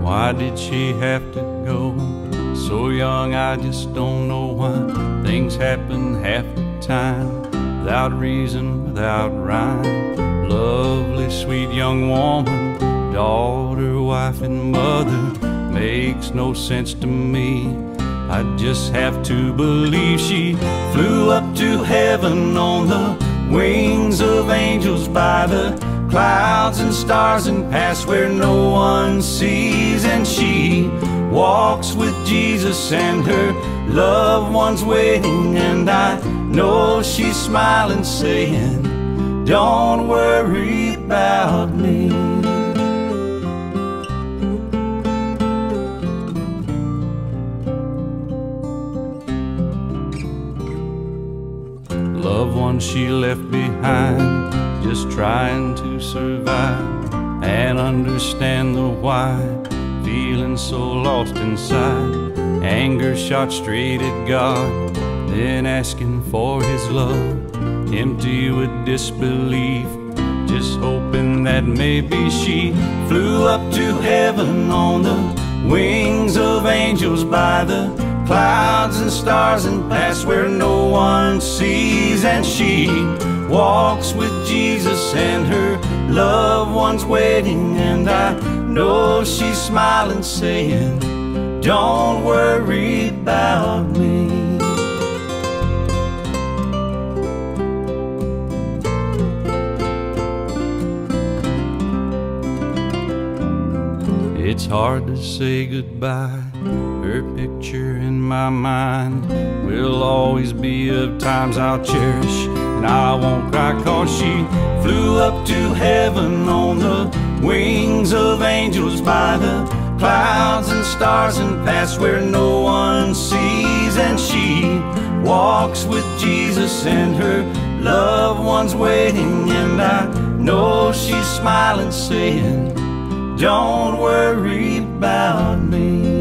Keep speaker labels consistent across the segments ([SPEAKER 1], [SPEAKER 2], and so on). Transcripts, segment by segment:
[SPEAKER 1] Why did she have to go so young? I just don't know why. Things happen half the time, without reason, without rhyme. Lovely, sweet young woman, daughter, wife, and mother, makes no sense to me. I just have to believe she flew up to heaven on the wings of angels, by the clouds and stars, and past where no one sees. And she walks with Jesus and her loved ones waiting, and I know she's smiling, saying, don't worry about me. Loved ones she left behind, just trying to survive and understand the why. Feeling so lost inside, anger shot straight at God, then asking for His love, empty with disbelief, just hoping that maybe she flew up to heaven on the wings of angels, by the clouds and stars, and past where no one sees. And she walks with Jesus and her loved ones waiting, and I know she's smiling, saying, don't worry about me. It's hard to say goodbye. Her picture in my mind will always be of times I'll cherish, and I won't cry, 'cause she flew up to heaven on the wings of angels, by the clouds and stars, and past where no one sees. And she walks with Jesus and her loved ones waiting, and I know she's smiling, saying, don't worry about me.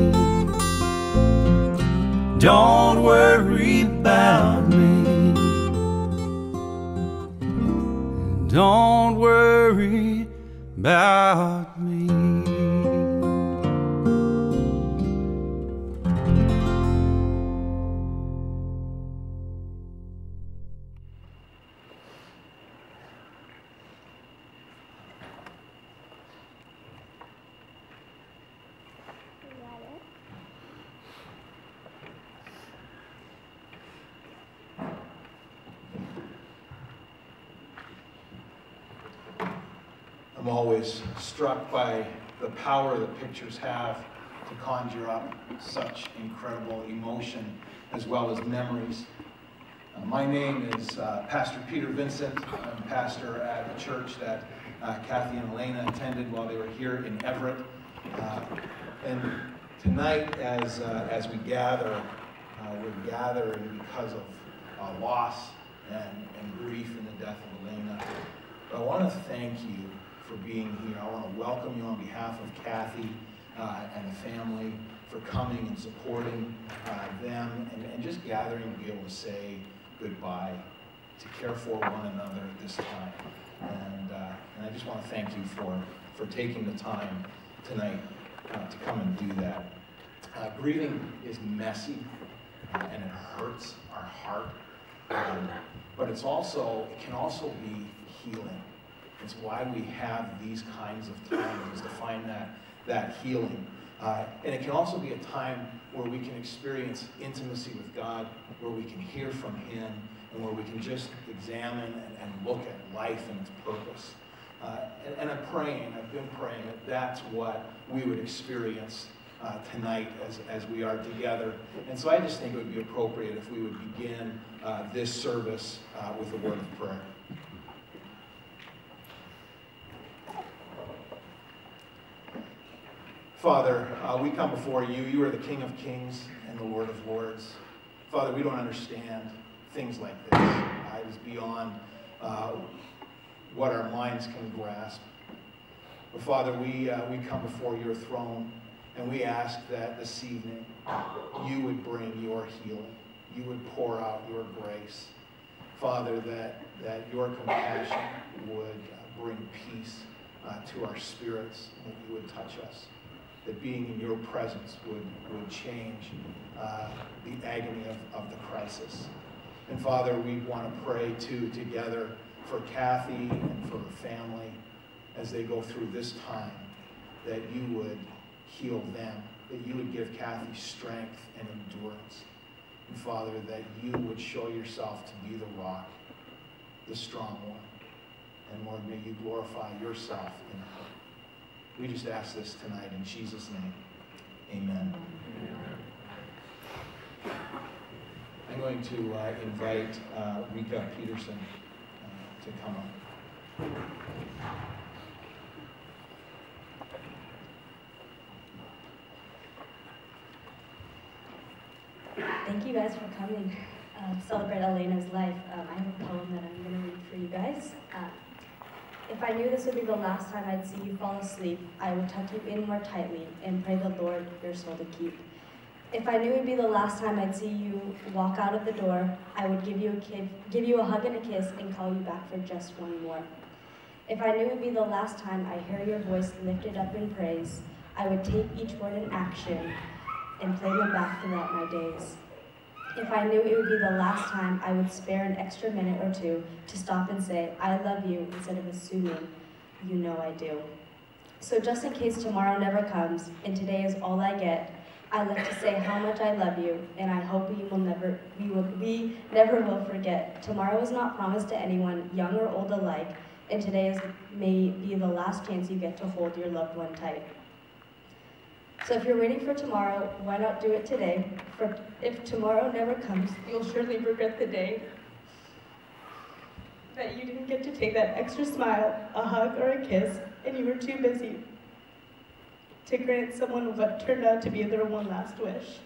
[SPEAKER 1] Don't worry about me. Don't worry about me.
[SPEAKER 2] I'm always struck by the power that pictures have to conjure up such incredible emotion as well as memories. My name is Pastor Peter Vincent. I'm pastor at the church that Kathy and Elena attended while they were here in Everett. And tonight, as we gather, we're gathering because of loss and grief in the death of Elena. But I want to thank you for being here. I want to welcome you on behalf of Kathy and the family for coming and supporting them and just gathering to be able to say goodbye, to care for one another at this time. And I just want to thank you for taking the time tonight to come and do that. Grieving is messy and it hurts our heart, but it can also be healing. It's why we have these kinds of times, is to find that healing. And it can also be a time where we can experience intimacy with God, where we can hear from Him, and where we can just examine and look at life and its purpose. And I've been praying that that's what we would experience tonight as we are together. And so I just think it would be appropriate if we would begin this service with a word of prayer. Father, we come before you. You are the King of Kings and the Lord of Lords. Father, we don't understand things like this. It is beyond what our minds can grasp. But Father, we come before your throne, and we ask that this evening you would bring your healing. You would pour out your grace. Father, that your compassion would bring peace to our spirits, and that you would touch us. that being in your presence would change the agony of the crisis. And Father, we want to pray too together for Kathy and for her family as they go through this time, that you would heal them, that you would give Kathy strength and endurance. And Father, that you would show yourself to be the rock, the strong one. And Lord, may you glorify yourself in her. We just ask this tonight in Jesus' name. Amen. I'm going to invite Rika Peterson to come up.
[SPEAKER 3] Thank you guys for coming to celebrate Elena's life. I have a poem that I'm going to read for you guys. If I knew this would be the last time I'd see you fall asleep, I would tuck you in more tightly and pray the Lord your soul to keep. If I knew it would be the last time I'd see you walk out of the door, I would give you a hug and a kiss and call you back for just one more. If I knew it would be the last time I hear your voice lifted up in praise, I would take each word in action and play them back throughout my days. If I knew it would be the last time, I would spare an extra minute or two to stop and say, I love you, instead of assuming you know I do. So just in case tomorrow never comes, and today is all I get, I'd like to say how much I love you, and I hope we never will forget. Tomorrow is not promised to anyone, young or old alike, and today may be the last chance you get to hold your loved one tight. So if you're waiting for tomorrow, why not do it today? For if tomorrow never comes, you'll surely regret the day that you didn't get to take that extra smile, a hug, or a kiss, and you were too busy to grant someone what turned out to be their one last wish.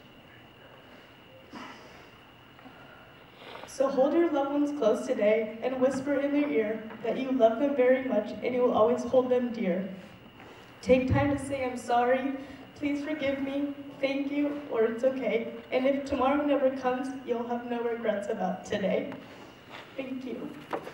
[SPEAKER 3] So hold your loved ones close today and whisper in their ear that you love them very much and you will always hold them dear. Take time to say, I'm sorry, please forgive me, thank you, or it's okay. And if tomorrow never comes, you'll have no regrets about today. Thank you.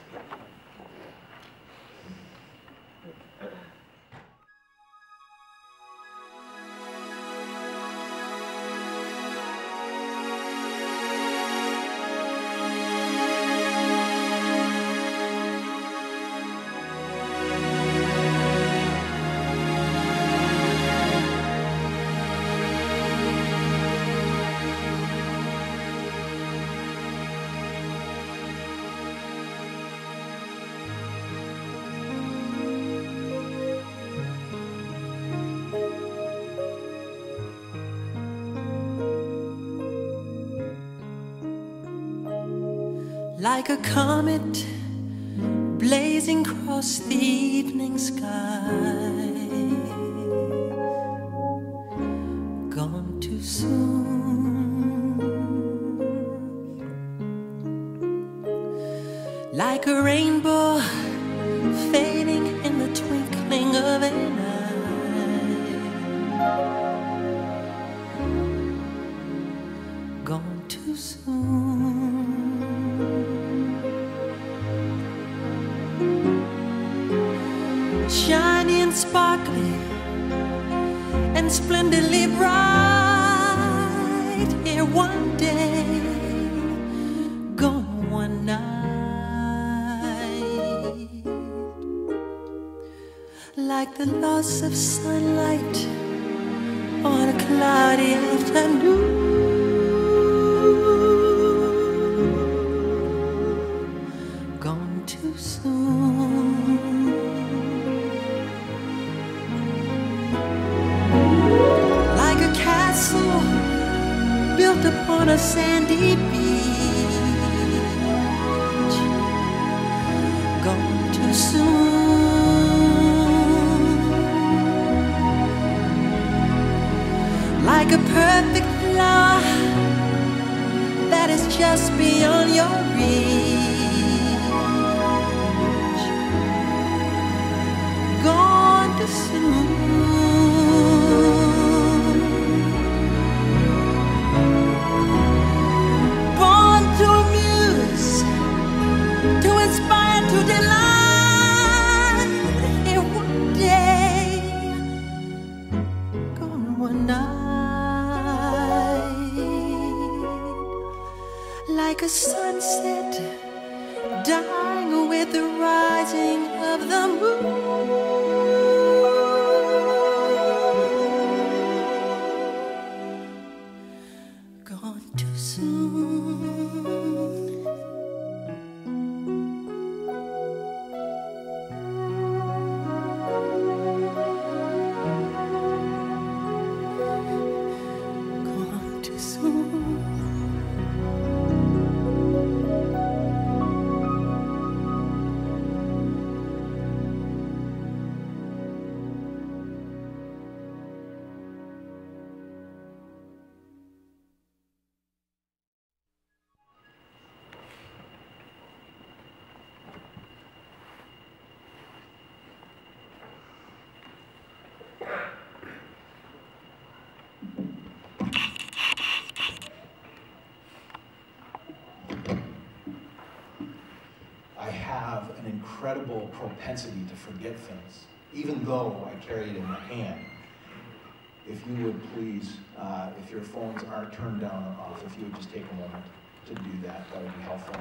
[SPEAKER 4] Like a comet blazing across the evening sky, gone too soon. Like a rainbow fading in the twinkling of an eye, gone too soon. Shiny and sparkly and splendidly bright, here one day, gone one night. Like the loss of sunlight on a cloudy afternoon, gone too soon. Built upon a sandy beach, gone too soon. Like a perfect flower that is just beyond your reach, gone too soon. To delight, here one day, gone with the rising of the moon. Gone too soon. Gone too soon.
[SPEAKER 2] I have an incredible propensity to forget things, even though I carry it in my hand. If you would please, if your phones aren't turned down or off, if you would just take a moment to do that, that would be helpful.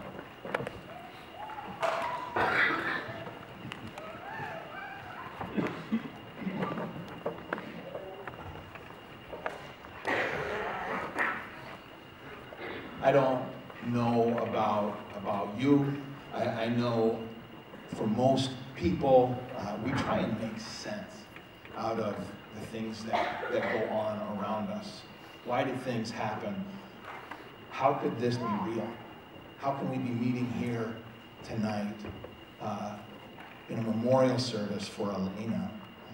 [SPEAKER 2] I don't know about you. I know for most people, we try and make sense out of the things that go on around us. Why did things happen? How could this be real? How can we be meeting here tonight in a memorial service for Elena?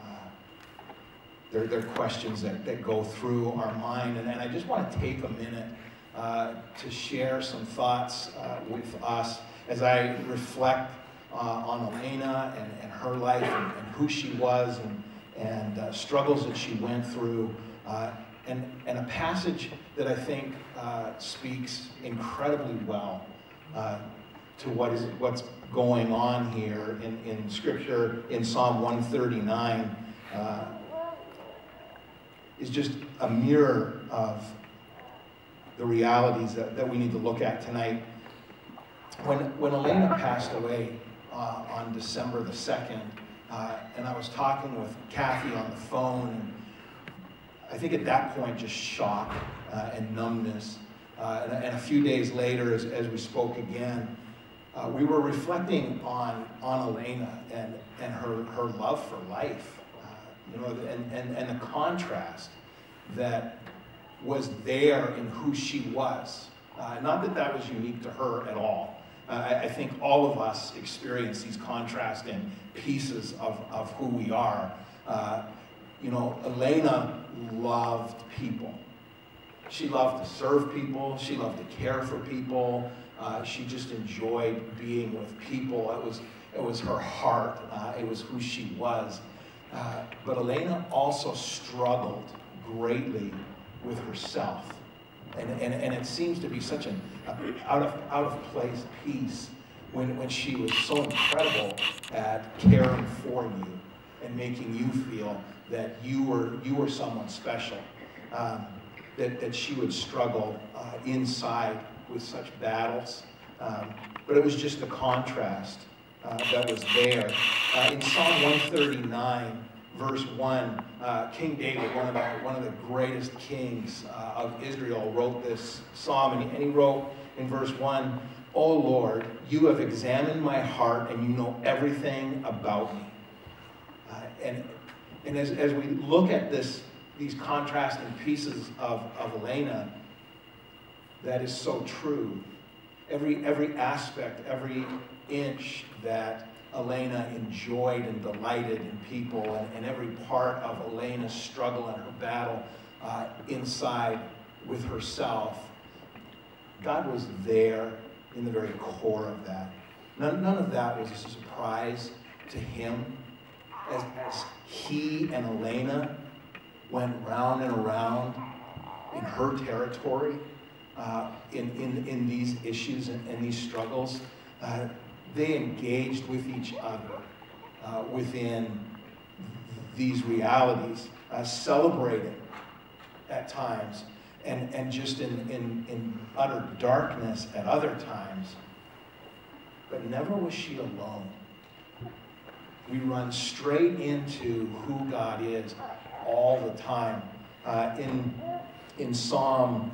[SPEAKER 2] There are questions that go through our mind, and I just want to take a minute to share some thoughts with us as I reflect on Elena and her life and who she was and struggles that she went through, and a passage that I think speaks incredibly well to what's going on here in Scripture. In Psalm 139 is just a mirror of the realities that we need to look at tonight. When Elena passed away on December the 2nd, and I was talking with Kathy on the phone, and I think at that point just shock and numbness. And a few days later, as we spoke again, we were reflecting on Elena and her love for life, and the contrast that was there in who she was. Not that was unique to her at all. I think all of us experience these contrasting pieces of who we are. Elena loved people. She loved to serve people. She loved to care for people. She just enjoyed being with people. It was her heart. It was who she was. But Elena also struggled greatly with herself. And it seems to be such an out of place piece when she was so incredible at caring for you and making you feel that you were someone special. That she would struggle inside with such battles. But it was just the contrast that was there. In Psalm 139, verse 1, King David, one of the greatest kings of Israel, wrote this psalm, and he wrote in verse 1, "O Lord, you have examined my heart, and you know everything about me." And as we look at these contrasting pieces of Elena, that is so true. Every aspect, every inch that Elena enjoyed and delighted in people, and every part of Elena's struggle and her battle inside with herself, God was there in the very core of that. None of that was a surprise to him as he and Elena went round and around in her territory in these issues and these struggles. They engaged with each other within these realities, celebrating at times, and just in utter darkness at other times. but never was she alone. We run straight into who God is all the time. In Psalm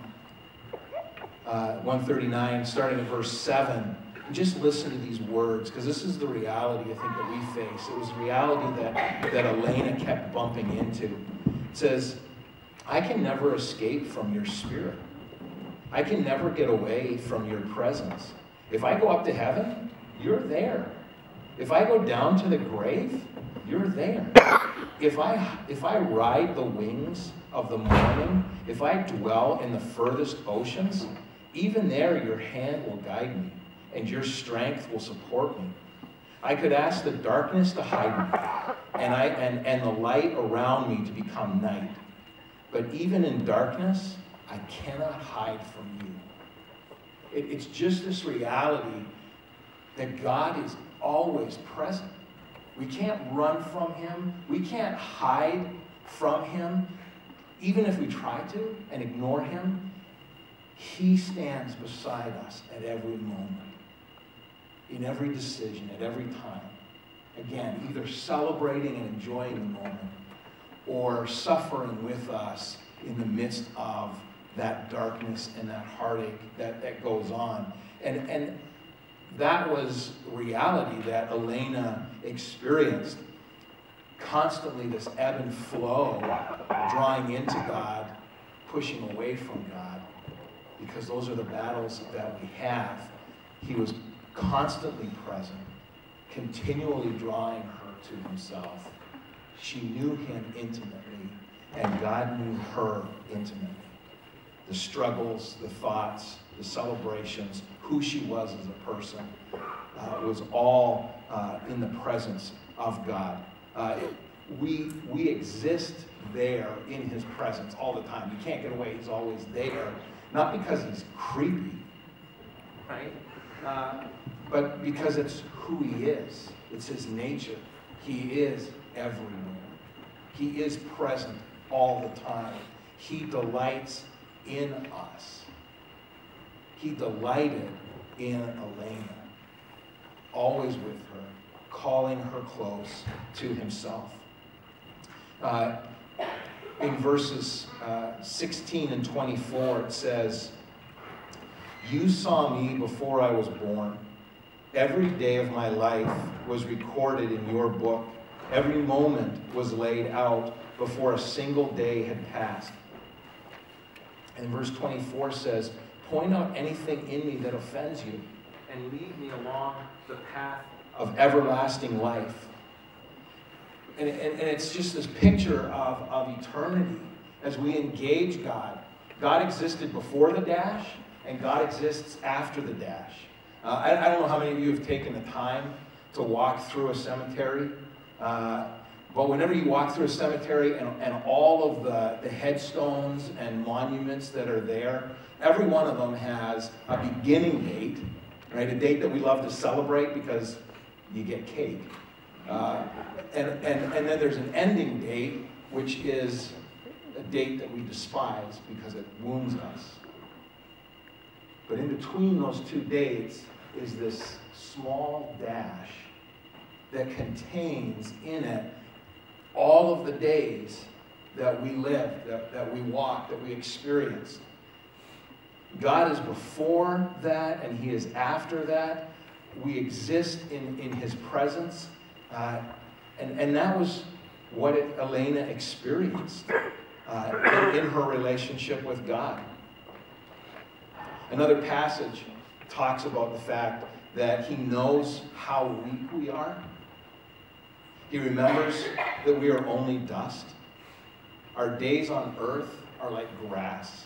[SPEAKER 2] 139, starting at verse 7, just listen to these words, because this is the reality, I think, that we face. It was the reality that Elena kept bumping into. It says, I can never escape from your spirit. I can never get away from your presence. If I go up to heaven, you're there. If I go down to the grave, you're there. If I ride the wings of the morning, if I dwell in the furthest oceans, even there your hand will guide me, and your strength will support me. I could ask the darkness to hide me, and the light around me to become night. But even in darkness, I cannot hide from you. It's just this reality that God is always present. We can't run from him. We can't hide from him. Even if we try to and ignore him, he stands beside us at every moment, in every decision, at every time. Again, either celebrating and enjoying the moment or suffering with us in the midst of that darkness and that heartache that goes on. And that was reality that Elena experienced. Constantly this ebb and flow, drawing into God, pushing away from God, because those are the battles that we have. He was constantly present, continually drawing her to himself. She knew him intimately, and God knew her intimately. The struggles, the thoughts, the celebrations, who she was as a person, was all in the presence of God. We exist there in his presence all the time. You can't get away. He's always there. Not because he's creepy, right? But because it's who he is. It's his nature. He is everywhere. He is present all the time. He delights in us. He delighted in Elena, always with her, calling her close to himself. In verses 16 and 24, it says, "You saw me before I was born. Every day of my life was recorded in your book. Every moment was laid out before a single day had passed." And verse 24 says, "Point out anything in me that offends you, and lead me along the path of everlasting life." And it's just this picture of eternity as we engage God. God existed before the dash, and God exists after the dash. I don't know how many of you have taken the time to walk through a cemetery, but whenever you walk through a cemetery and all of the headstones and monuments that are there, every one of them has a beginning date, right? A date that we love to celebrate because you get cake. And then there's an ending date, which is a date that we despise because it wounds us. But in between those two dates is this small dash that contains in it all of the days that we lived, that we walked, that we experienced. God is before that, and he is after that. We exist in his presence. And that was what Elena experienced in her relationship with God. Another passage talks about the fact that he knows how weak we are. He remembers that we are only dust. Our days on earth are like grass.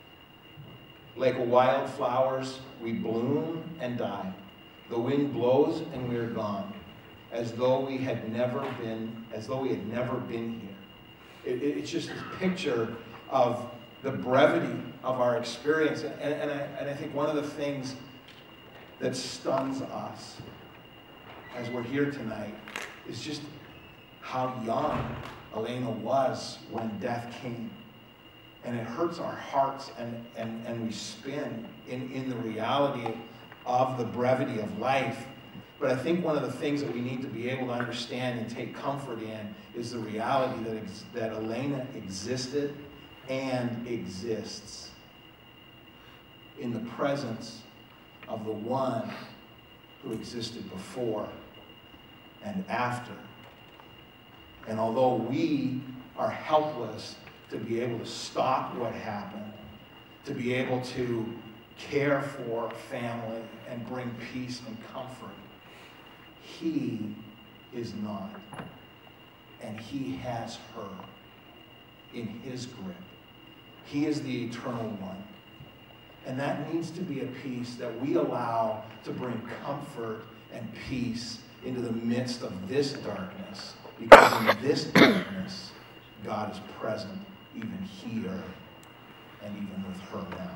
[SPEAKER 2] Like wildflowers, we bloom and die. The wind blows and we are gone, as though we had never been here. It's just this picture of the brevity of our experience. And I think one of the things that stuns us as we're here tonight is just how young Elena was when death came. And it hurts our hearts, and we spin in the reality of the brevity of life. But I think one of the things that we need to be able to understand and take comfort in is the reality that Elena existed and exists in the presence of the one who existed before and after. And although we are helpless to be able to stop what happened, to be able to care for family and bring peace and comfort, he is not. And he has her in his grip. He is the eternal one. And that needs to be a peace that we allow to bring comfort and peace into the midst of this darkness. Because in this darkness, God is present even here and even with her now.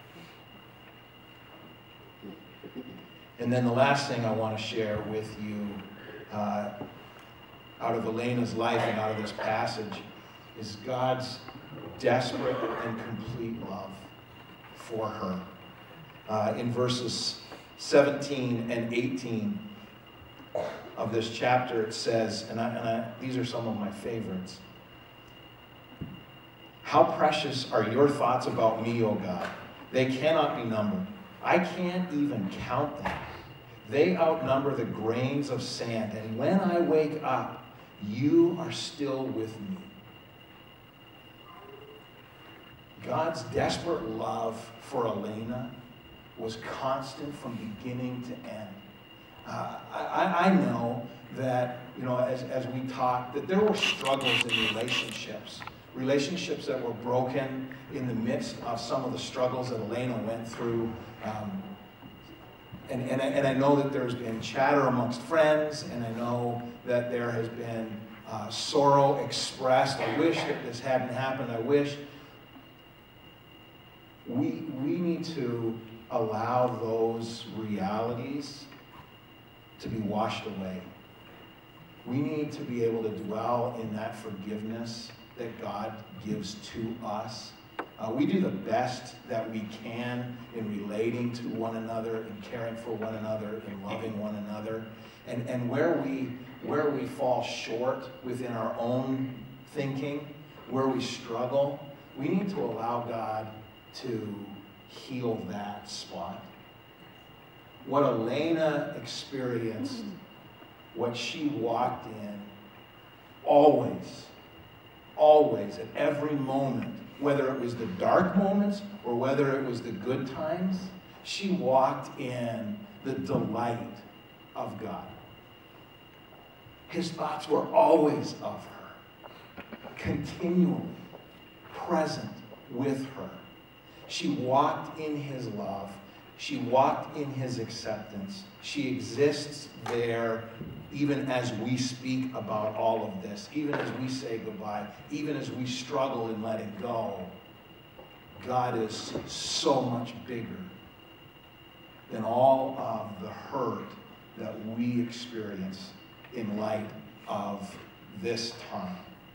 [SPEAKER 2] And then the last thing I want to share with you out of Elena's life and out of this passage is God's desperate and complete love for her. In verses 17 and 18 of this chapter, it says, and these are some of my favorites. How precious are your thoughts about me, O God? They cannot be numbered. I can't even count them. They outnumber the grains of sand. And when I wake up, you are still with me. God's desperate love for Elena was constant from beginning to end. I know that, as we talked, that there were struggles in relationships that were broken in the midst of some of the struggles that Elena went through. And I know that there's been chatter amongst friends, and I know that there has been sorrow expressed. I wish that this hadn't happened. I wish. We need to allow those realities to be washed away. We need to be able to dwell in that forgiveness that God gives to us. We do the best that we can in relating to one another, in caring for one another, in loving one another. And where we fall short within our own thinking, where we struggle, we need to allow God to heal that spot. What Elena experienced, what she walked in, always, at every moment, whether it was the dark moments or whether it was the good times, she walked in the delight of God. His thoughts were always of her, continually present with her. She walked in his love. She walked in his acceptance. She exists there even as we speak about all of this, even as we say goodbye, even as we struggle in letting go. God is so much bigger than all of the hurt that we experience in light of this time.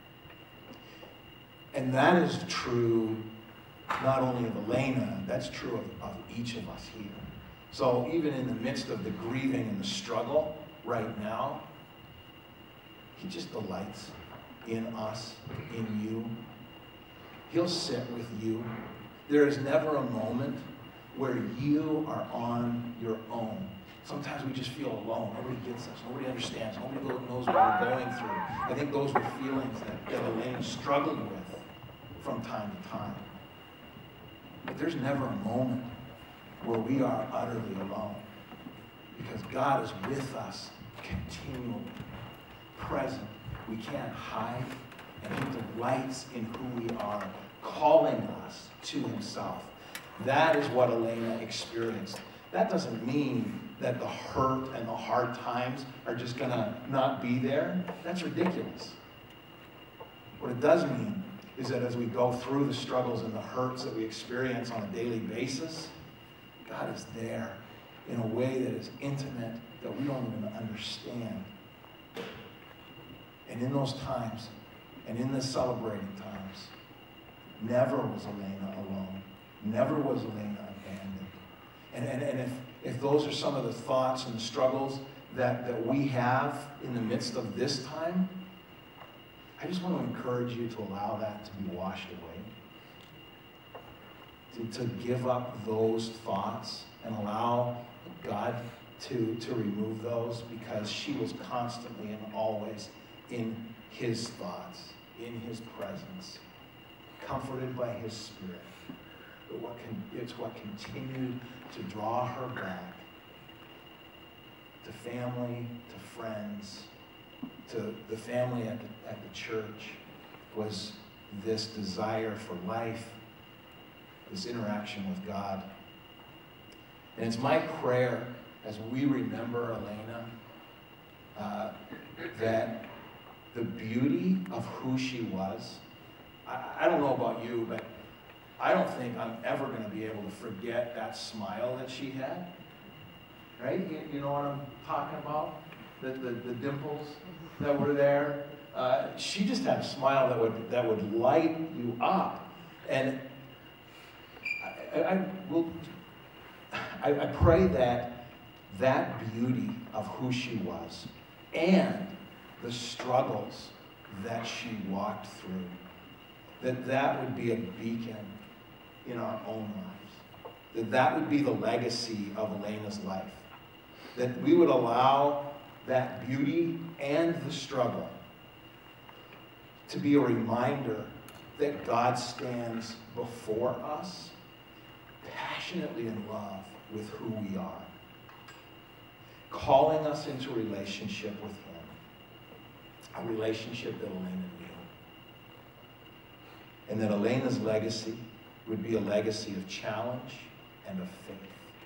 [SPEAKER 2] And that is true not only of Elena, that's true of each of us here. So even in the midst of the grieving and the struggle right now, he just delights in us, in you. He'll sit with you. There is never a moment where you are on your own. Sometimes we just feel alone. Nobody gets us. Nobody understands. Nobody knows what we're going through. I think those were feelings that Elena struggled with from time to time. But there's never a moment where we are utterly alone, because God is with us continually, present. We can't hide, and he delights in who we are, calling us to himself. That is what Elena experienced. That doesn't mean that the hurt and the hard times are just going to not be there. That's ridiculous. What it does mean is that as we go through the struggles and the hurts that we experience on a daily basis, God is there in a way that is intimate, that we don't even understand. And in those times, and in the celebrating times, never was Elena alone. Never was Elena abandoned. And if those are some of the thoughts and the struggles that we have in the midst of this time, I just want to encourage you to allow that to be washed away. To give up those thoughts and allow God to remove those, because she was constantly and always in his thoughts, in his presence, comforted by his Spirit. But it's what continued to draw her back to family, to friends, to the family at the church, was this desire for life, this interaction with God. And it's my prayer as we remember Elena that the beauty of who she was, I don't know about you, but I don't think I'm ever going to be able to forget that smile that she had. Right? You know what I'm talking about? The dimples that were there. She just had a smile that would light you up. And I pray that beauty of who she was and the struggles that she walked through, that would be a beacon in our own lives. That would be the legacy of Elena's life. That we would allow that beauty and the struggle to be a reminder that God stands before us, passionately in love with who we are, calling us into relationship with him, a relationship that Elena knew. And that Elena's legacy would be a legacy of challenge and of faith.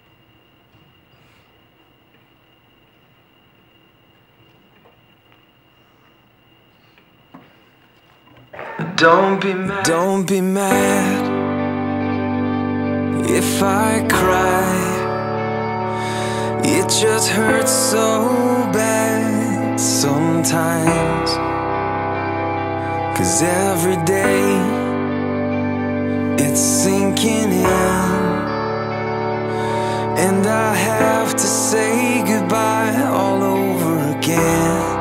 [SPEAKER 4] Don't be mad if I cry. It just hurts so bad sometimes. 'Cause every day it's sinking in, and I have to say goodbye all over again.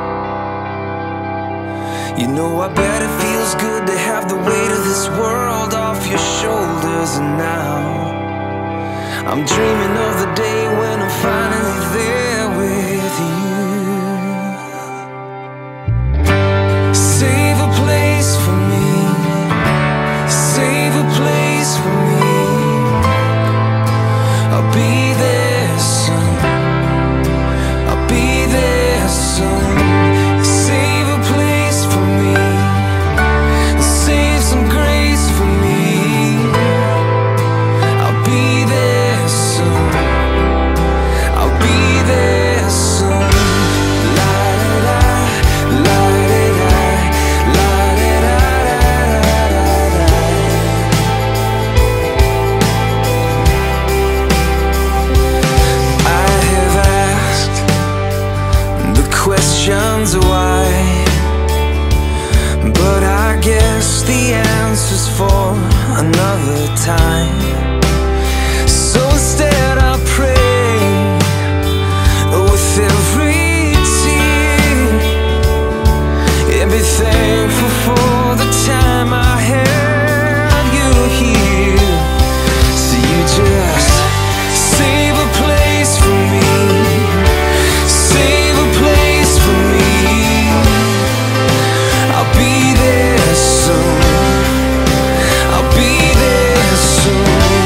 [SPEAKER 4] You know, I bet it feels good to have the weight of this world off your shoulders. And now I'm dreaming of the day when I'm finally there with you. Save a place for me, save a place for me. I'll be there soon, I'll be there soon. The answer's for another time. So instead I pray with every tear, and be thankful for the time I had you here. So you just save a place for me, save a place for me. I'll be there soon, I'll be there soon.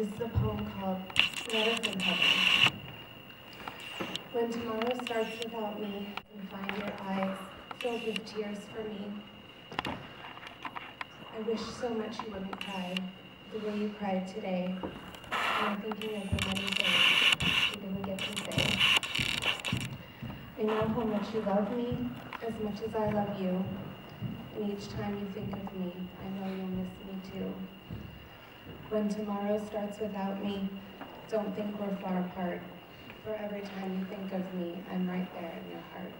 [SPEAKER 3] This is a poem called Letter from Heaven. When tomorrow starts without me, and find your eyes filled with tears for me, I wish so much you wouldn't cry the way you cried today. I'm thinking of the many things you didn't get to say. I know how much you love me as much as I love you. And each time you think of me, I know you'll miss me too. When tomorrow starts without me, don't think we're far apart. For every time you think of me, I'm right there in your heart.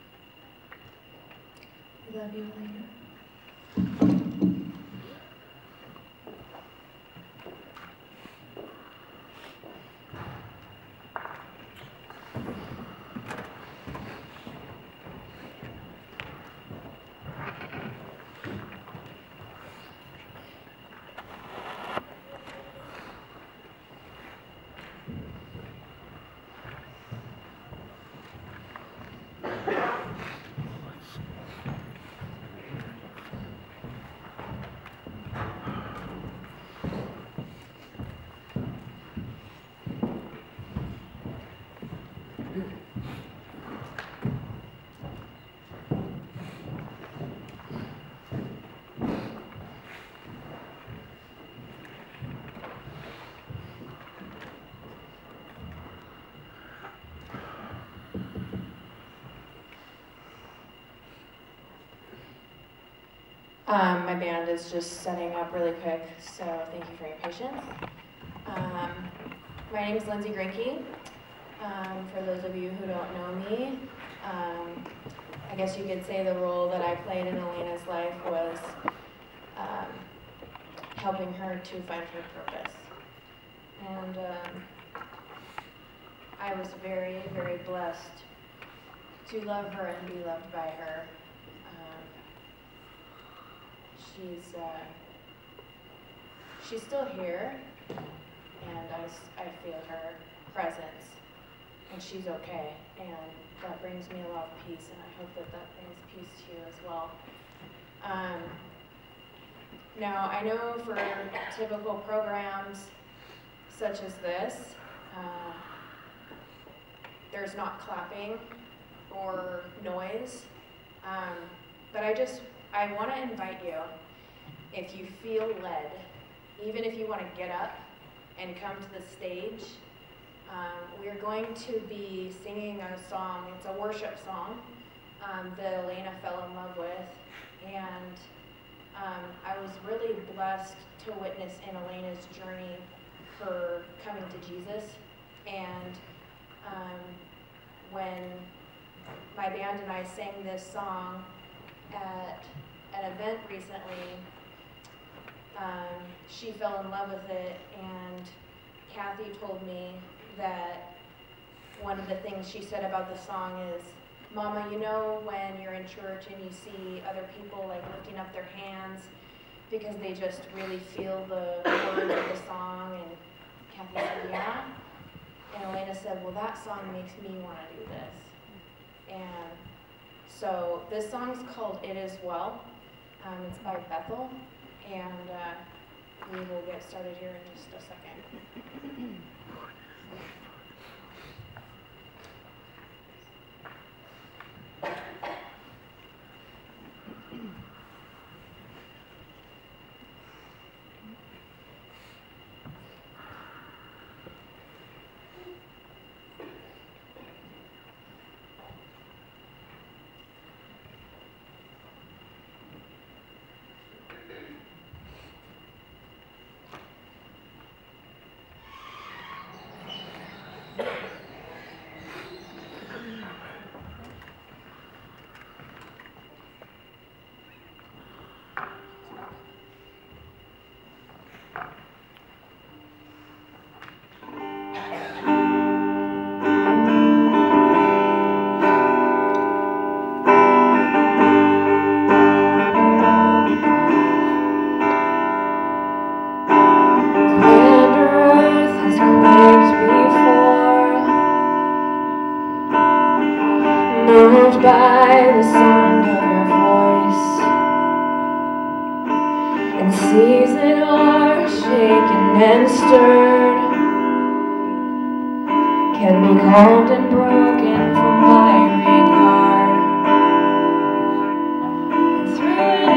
[SPEAKER 3] I love you, Elena.
[SPEAKER 5] My band is just setting up really quick, so thank you for your patience. My name is Lindsay Grinke. For those of you who don't know me, I guess you could say the role that I played in Elena's life was helping her to find her purpose. And I was very, very blessed to love her and be loved by her. She's still here, and I feel her presence, and she's okay, and that brings me a lot of peace, and I hope that that brings peace to you as well. Now, I know for typical programs such as this, there's not clapping or noise, but I want to invite you, if you feel led, even if you want to get up and come to the stage, we're going to be singing a song. It's a worship song that Elena fell in love with, and I was really blessed to witness in Elena's journey her coming to Jesus. And when my band and I sang this song at an event recently, she fell in love with it, and Kathy told me that one of the things she said about the song is, Mama, you know when you're in church and you see other people like lifting up their hands because they just really feel the words of the song? And Kathy said, yeah. And Elena said, well, that song makes me want to do this. And so this song's called It Is Well. It's by Bethel, and we will get started here in just a second. By the sound of your voice, and seas that are shaken and stirred.
[SPEAKER 6] cold and broken from my regard. And through it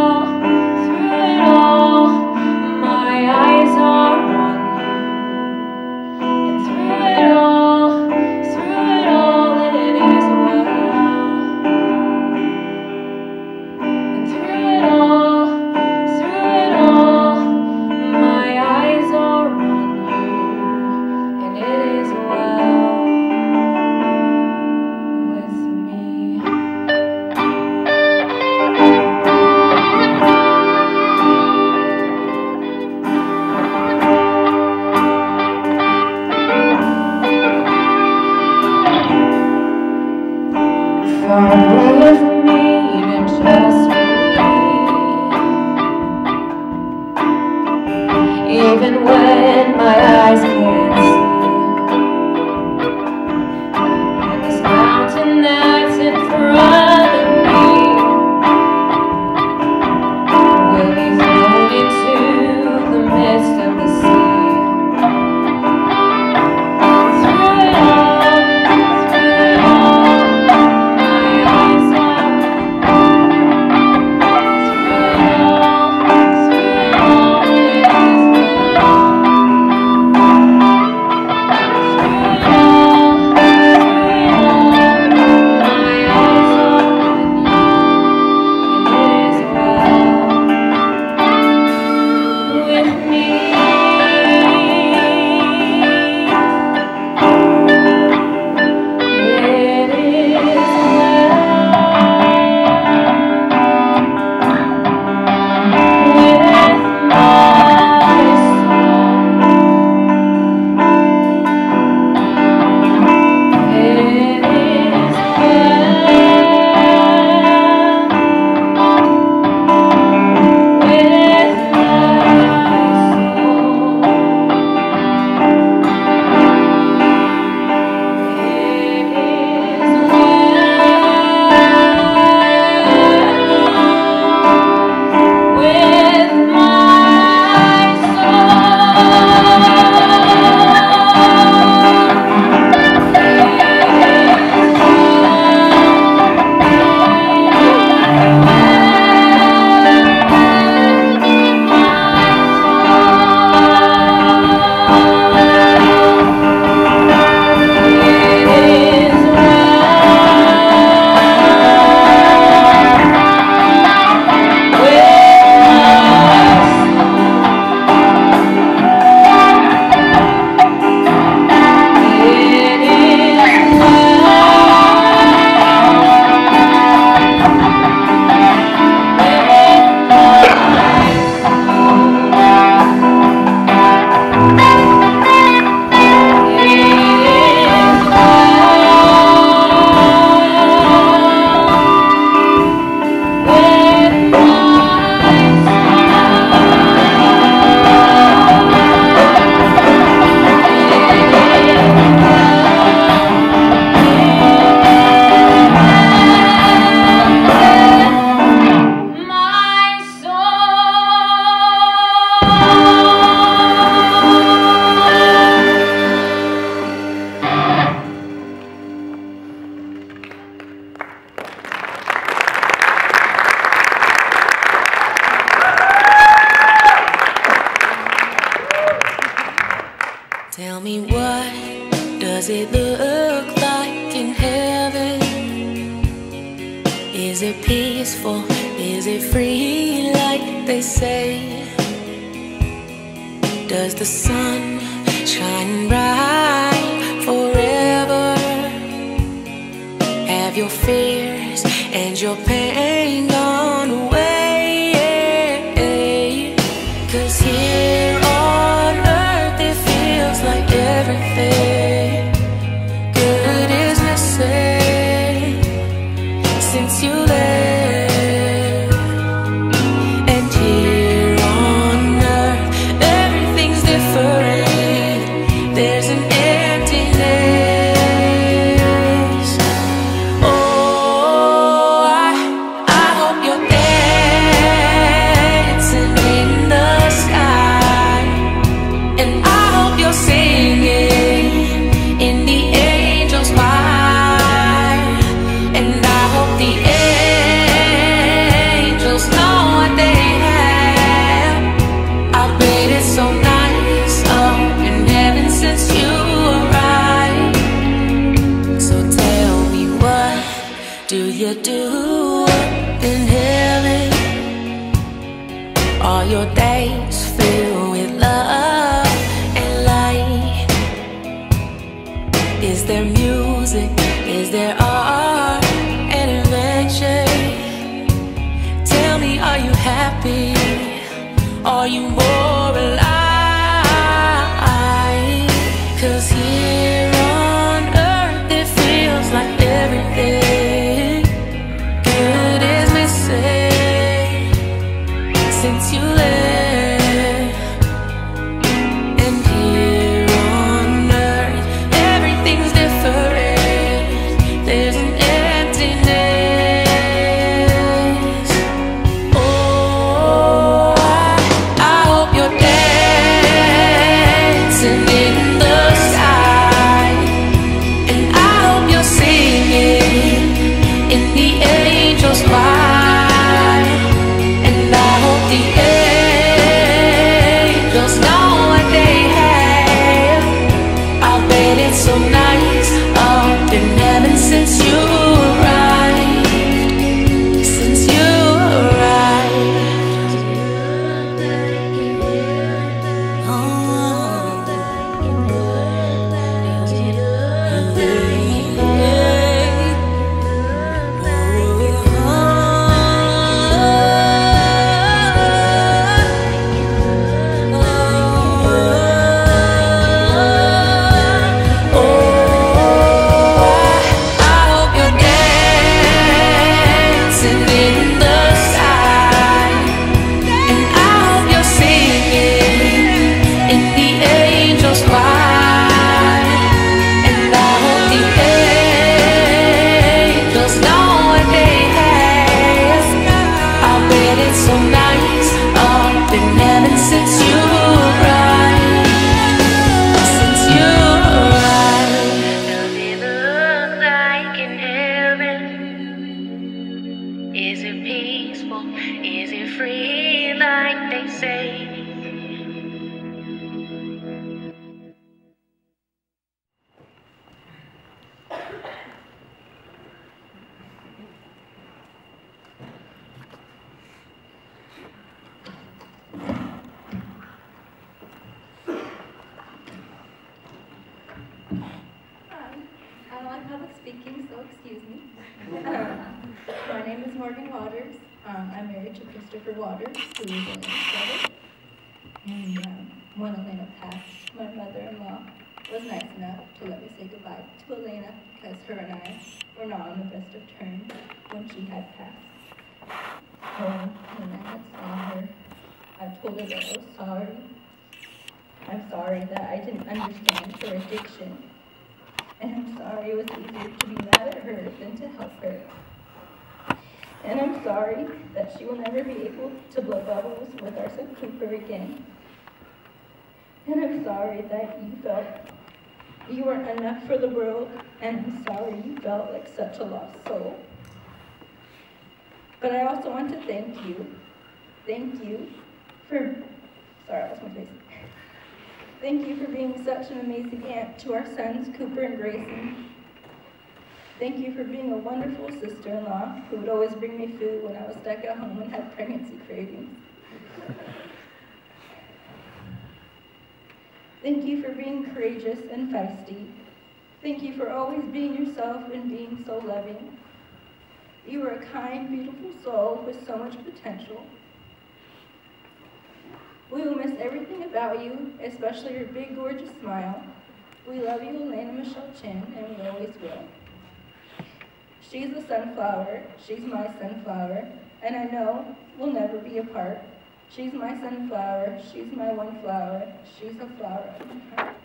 [SPEAKER 6] all, my eyes are on you. And through it all, it is well. And through it all, my eyes are on you, and it is well with me. Far away from me to just believe, even when my eyes can't see. And this mountain that's in front of me will be thrown into the midst of the sea. Through it all, my eyes are on you. Through it all, it is well.
[SPEAKER 7] Tell me, what does it look like in heaven? Is it peaceful? Is it free like they say? Does the sun shine bright forever? Have your fears and your pain gone away? 'Cause here on earth it feels like everything good is missing since you left. And here on earth everything's different. There's an emptiness. Oh, I hope Is there music? Is there art and adventure? Tell me, are you happy? Are you more alive? 'Cause here on earth it feels like everything good is missing since you left. And here on earth everything's different. There's an emptiness. Oh, I hope you're dancing in the sky, and I hope you're singing in the angels' choir, and I hope the angels know what they have. I'll bet it's so nice up in heaven since you arrived, since you arrived. I hope you're dancing in the sky, and I hope you're singing in the angels' choir, and I hope the angels know what they have. I'll bet it's so nice up in heaven since you arrived, since you arrived. Does it look like in heaven? Is it peaceful? Is it free like they say?
[SPEAKER 3] I don't like public speaking, so excuse me. My name is Morgan Waters. I'm married to Christopher Waters, who is Elena's brother. And when Elena passed, my mother-in-law was nice enough to let me say goodbye to Elena because her and I were not on the best of terms when she had passed. When I had saw her, I told her that I was sorry. I'm sorry that I didn't understand her addiction. And I'm sorry it was easier to be mad at her than to help her. And I'm sorry that she will never be able to blow bubbles with our son Cooper again. And I'm sorry that you felt you weren't enough for the world, and I'm sorry you felt like such a lost soul. But I also want to thank you. Thank you for, sorry, I lost my place. Thank you for being such an amazing aunt to our sons, Cooper and Grayson. Thank you for being a wonderful sister-in-law who would always bring me food when I was stuck at home and had pregnancy cravings. Thank you for being courageous and feisty. Thank you for always being yourself and being so loving. You are a kind, beautiful soul with so much potential. We will miss everything about you, especially your big, gorgeous smile. We love you, Elena Michelle Chin, and we always will. She's a sunflower, she's my sunflower, and I know we'll never be apart. She's my sunflower, she's my one flower, she's a flower of my heart.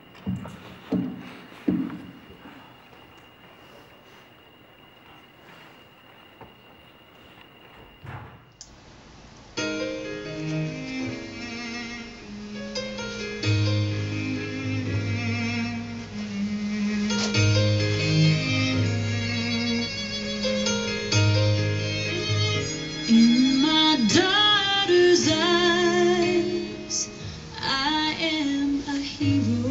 [SPEAKER 8] In my daughter's eyes, I am a hero.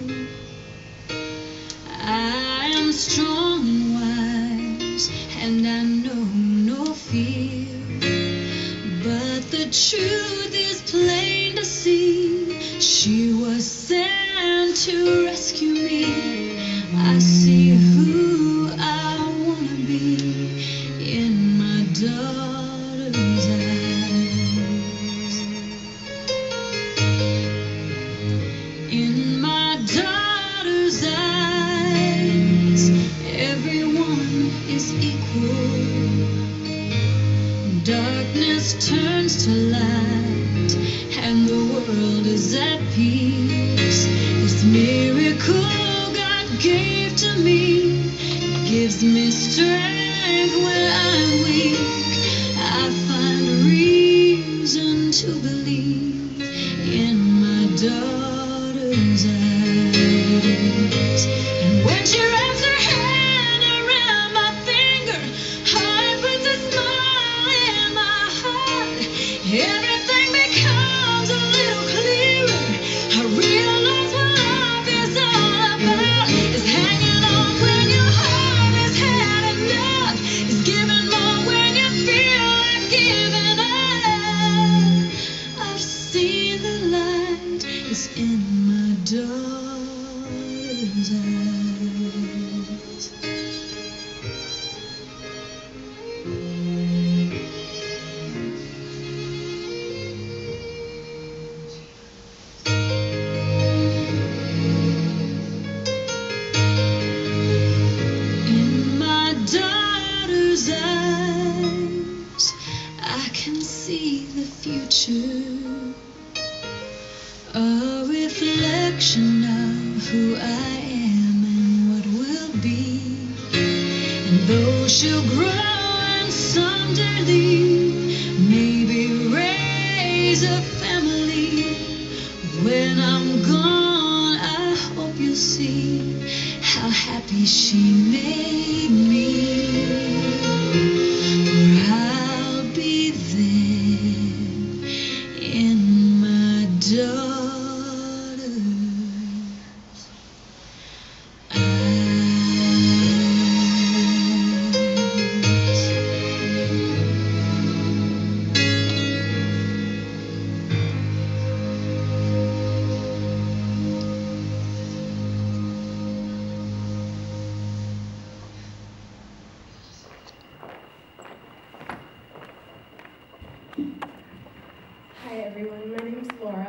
[SPEAKER 8] I am strong and wise, and I know no fear. But the truth is plain to see. She was sent to rescue me. I see who I wanna be in my daughter's eyes. In my daughter's eyes, everyone is equal. Darkness turns to light, and the world is at peace. This miracle God gave to me gives me strength when I'm weak. I find reason to believe in my daughter's eyes. And when she wraps her hand around my finger, heart puts a smile in my heart. Everything becomes a little clearer. I realize what life is all about. It's hanging on when your heart has had enough. It's giving more when you feel like giving up. I've seen the light is in my daughter's eyes. In my daughter's eyes, I can see the future, a reflection of who I am and what will be. And though she'll grow and someday leave, maybe raise a family, when I'm gone, I hope you'll see how happy she made me. For I'll be there in my daughter's
[SPEAKER 9] Hi everyone, my name's Laura.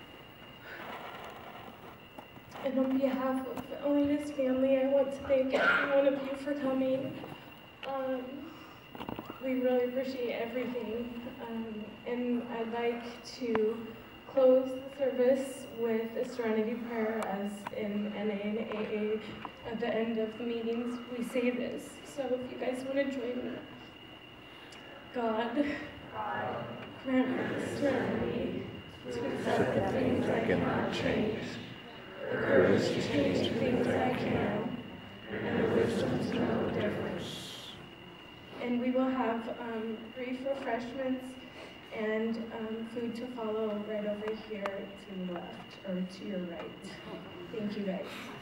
[SPEAKER 9] And on behalf of Elena's family, I want to thank every one of you for coming. We really appreciate everything. And I'd like to close the service with a serenity prayer, as in NA and AA at the end of meetings we say this. So if you guys want to join me. God, grant me the serenity to accept the things I cannot change, the courage to change the things I can, and the wisdom to know the difference. And we will have brief refreshments and food to follow right over here to the left, or to your right. Thank you guys.